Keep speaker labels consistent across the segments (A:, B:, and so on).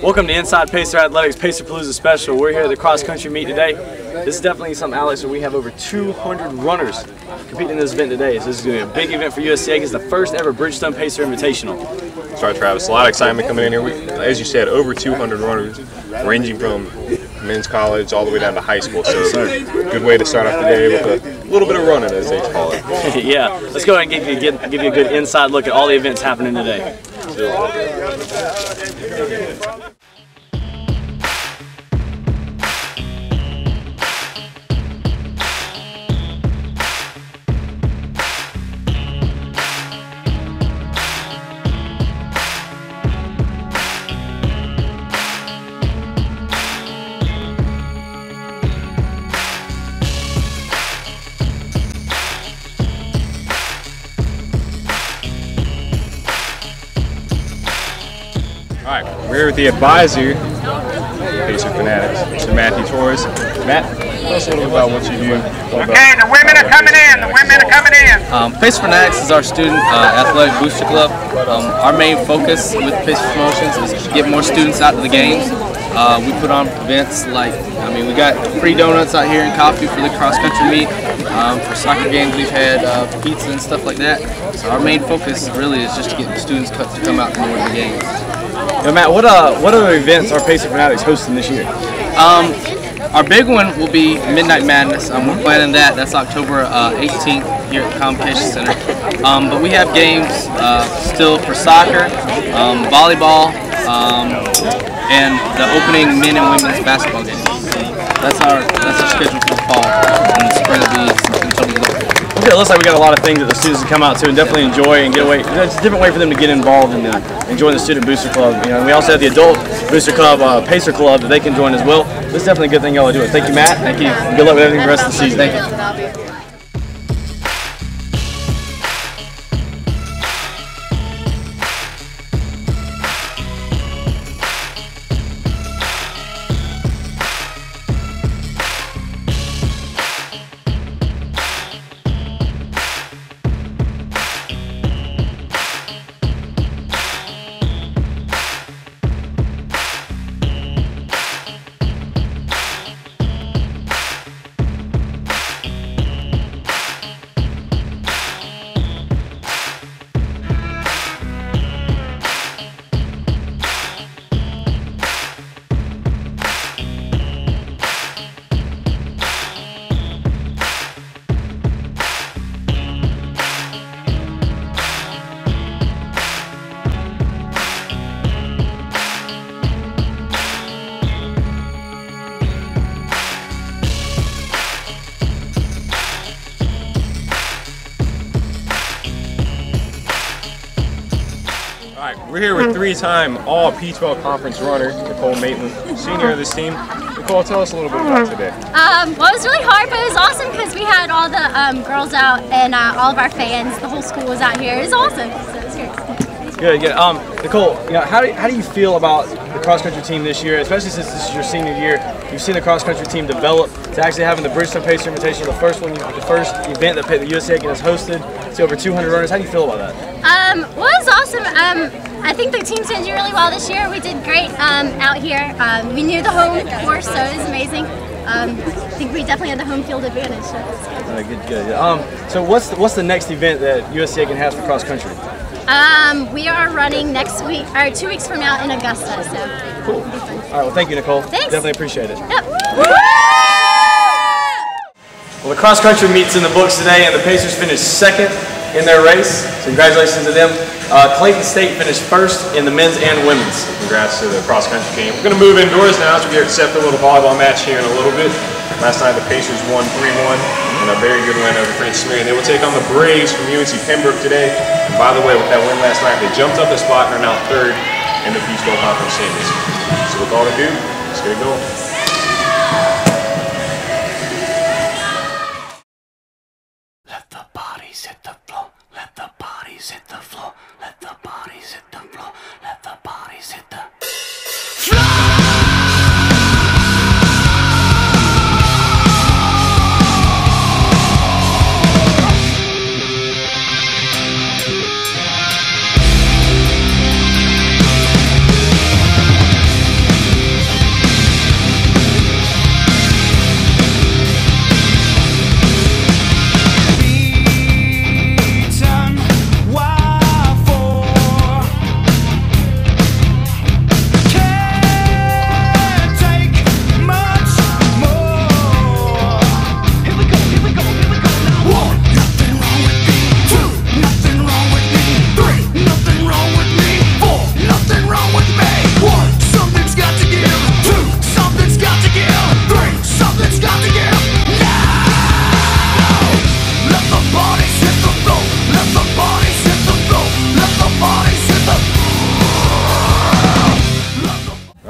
A: Welcome to Inside Pacer Athletics Pacer Palooza Special. We're here at the cross country meet today. This is definitely something, Alex, where we have over 200 runners competing in this event today. So this is going to be a big event for USC Aiken. It's the first ever Bridgestone-Pacer Invitational.
B: That's right, Travis. A lot of excitement coming in here. As you said, over 200 runners, ranging from men's college all the way down to high school. So it's a good way to start off the day with a little bit of running, as they call it.
A: Yeah, let's go ahead and give you a good inside look at all the events happening today.
B: All right, we're here with the advisor, Pacer Fanatics, Mr. Matthew Torres. Matt, tell us a little bit about what you do.
C: Okay, the women are coming in. The women are coming in.
D: Pacer Fanatics is our student athletic booster club. Our main focus with Pacer Promotions is to get more students out to the games. We put on events like, we got free donuts out here and coffee for the cross-country meet. For soccer games, we've had pizza and stuff like that. So our main focus really is just to get the students to come out to more of the games.
A: Now, Matt, what other events are Pacer Fanatics hosting this year?
D: Our big one will be Midnight Madness. We're planning that. That's October 18th here at the Convocation Center. But we have games still for soccer, volleyball, and the opening men and women's basketball games. That's our schedule for the fall, and the spring will be something totally different.
A: It looks like we got a lot of things that the students can come out to and definitely enjoy and get away. It's a different way for them to get involved in enjoying the student booster club. And we also have the adult booster club, Pacer Club, that they can join as well. This is definitely a good thing y'all are doing. Thank you, Matt.
D: Thank you.
A: And good luck with everything the rest of the season.
D: Thank you.
B: All right, we're here with three-time all P12 conference runner, Nicole Maitland, senior of this team. Nicole, tell us a little bit about today.
E: Well, it was really hard, but it was awesome because we had all the girls out and all of our fans. The whole school was out here. It was awesome, so it was great.
A: Good, good. Nicole, how do you feel about the cross-country team this year, especially since this is your senior year? You've seen the cross-country team develop to actually having the Bridgestone-Pacer Invitational, the first event that the USC Aiken has hosted. See over 200 runners. How do you feel about that?
E: Well, it was awesome. I think the team's going to do really well this year. We did great out here. We knew the home course, so it was amazing. I think we definitely had the home field advantage. So
A: Good. So what's the next event that USC Aiken has for cross-country?
E: We are running next week, or 2 weeks from now in Augusta. So
A: cool. All right. Well, thank you, Nicole.
E: Thanks.
A: Definitely appreciate it.
E: Yep.
A: Well, the cross-country meet's in the books today, and the Pacers finished second in their race. So congratulations to them. Clayton State finished first in the men's and women's.
B: Congrats to the cross-country team. We're going to move indoors now as we get Sept, a little volleyball match here in a little bit. Last night the Pacers won 3-1 and a very good win over Prince Mary. They will take on the Braves from UNC Pembroke today. And by the way, with that win last night, they jumped up a spot and are now third in the P12 Conference standings. So with all ado, let's get it going.
F: Let the bodies hit the floor. Let the bodies hit the floor. Let the bodies hit the floor. Let the bodies hit the floor.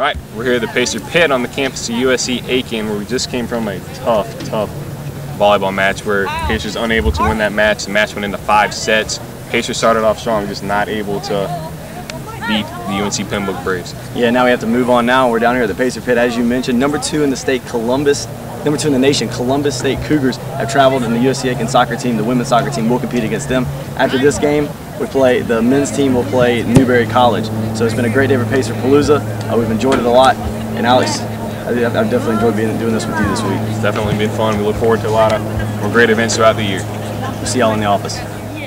B: Alright, we're here at the Pacer Pit on the campus of USC Aiken, where we just came from a tough volleyball match where Pacers unable to win that match. The match went into 5 sets. Pacers started off strong, just not able to beat the UNC Pembroke Braves.
A: Yeah, now we have to move on now. We're down here at the Pacer Pit, as you mentioned. Number 2 in the state, Columbus. Number 2 in the nation, Columbus State Cougars have traveled, and the USC Aiken soccer team, the women's soccer team, will compete against them. After this game, the men's team will play Newberry College. So it's been a great day for Pacer Palooza. We've enjoyed it a lot. And Alex, I've definitely enjoyed doing this with you this week.
B: It's definitely been fun. We look forward to a lot of more great events throughout the year.
A: We'll see y'all in the office.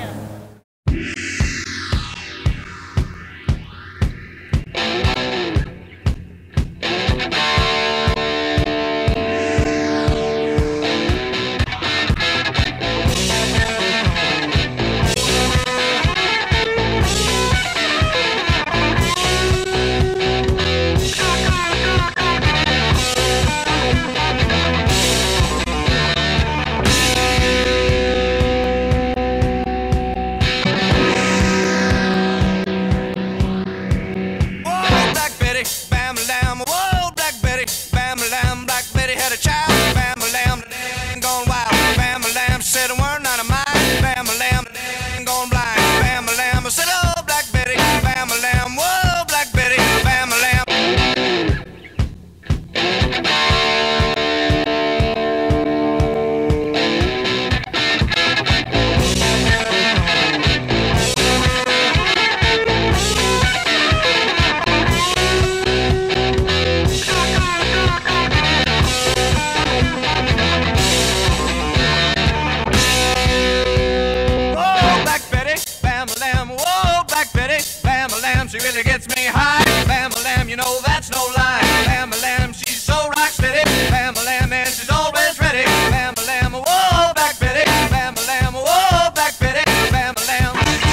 G: She really gets me high. Bam-a-lam, you know that's no lie. Bam-a-lam, she's so rock steady. Bam-a-lam, and she's always ready. Bam-a-lam, whoa, Black Betty. Bam-a-lam, whoa, Black Betty. Bam-a-lam.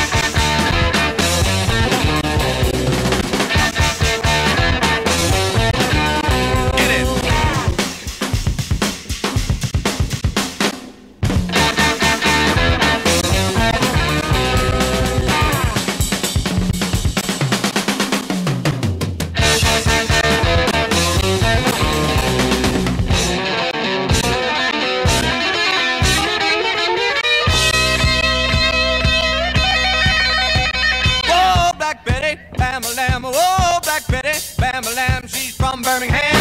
G: Get it. Bam-a-lam, oh, Black Betty, Bam-a-lam, she's from Birmingham.